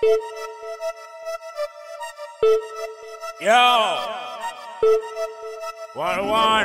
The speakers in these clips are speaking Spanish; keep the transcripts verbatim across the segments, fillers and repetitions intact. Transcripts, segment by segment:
Yo, one one.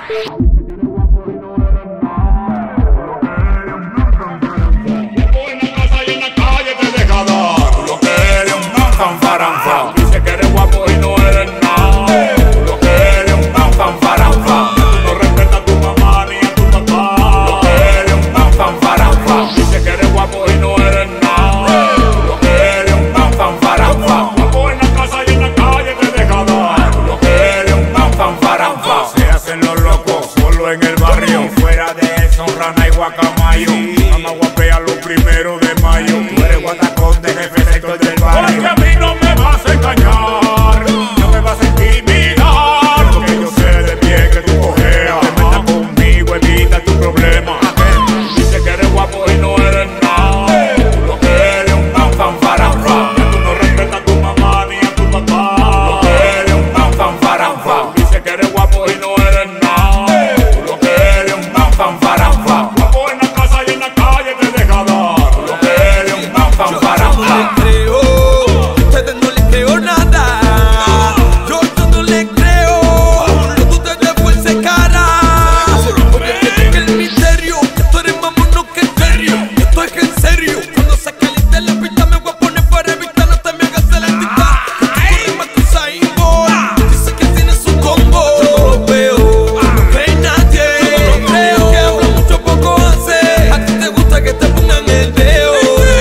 En la casa y en la calle te deja dar. Tú lo que eres un man fanfaranfa. Dice que eres guapo y no eres nada. Tú lo que eres un man fanfaranfa. Tú no respetas a tu mamá ni a tu papá. Tú lo que eres un man fanfaranfa. Dice que eres guapo y no eres nada. Tú lo que eres un man fanfaranfa. Guapo en la casa y en la calle te deja dar. Tú lo que eres un man fanfaranfa. Se hacen los locos solo en el barrio. Fuera de eso, rana y guacamayo. Vamos a guapear los primeros de mayo. Tú eres guatacón de jefe sector del barrio. Porque a mí no me vas a engañar, No me vas a intimidar. Porque yo sé de pie que tú cojeas. Te metas conmigo, evita tu problema. dice que eres guapo y no eres nada. Tú lo que eres un man fanfaranfa. Tú no respetas a tu mamá ni a tu papá. Tú lo que eres un man fanfaranfa. Dice que eres guapo y no eres nada. Tú lo que eres un man fanfaranfa. Guapo en la casa y en la calle te deja dar. Tú lo que eres un man fanfaranfa. creo, ustedes no le creo nada. Yo, yo no le creo, lo de ustedes fuerza cara. Porque tienen el misterio, que tú eres mamono que en serio. Esto es en serio, cuando se caliente la pista me voy a poner para evitar no te me hagas celestita. Que tú corres más que Usain Bolt, dice que tiene su combo. Yo no lo veo, no cree nadie. Yo no lo creo, que habla mucho poco hace. A ti te gusta que te pongan el dedo.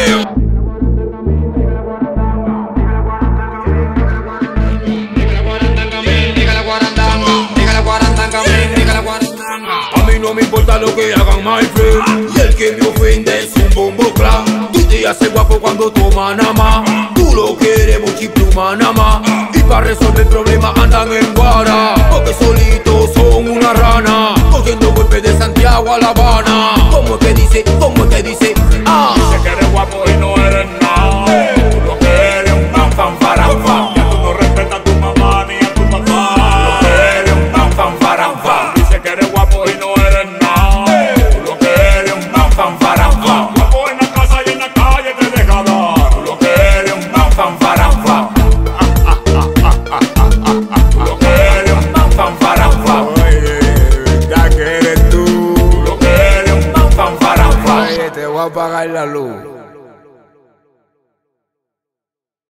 A mí no me importa lo que hagan, my friend. Y el que me ofende es un bombo clan. Tú te haces guapo cuando toma nada más. Tú lo quieres muchipluma nada más. Y para resolver problemas andan en guara. Porque solitos son una rana. Cogiendo golpes de Santiago a La Habana. ¿Cómo es que dice? ¿Cómo es que dice? Ah. Dice que eres guapo y no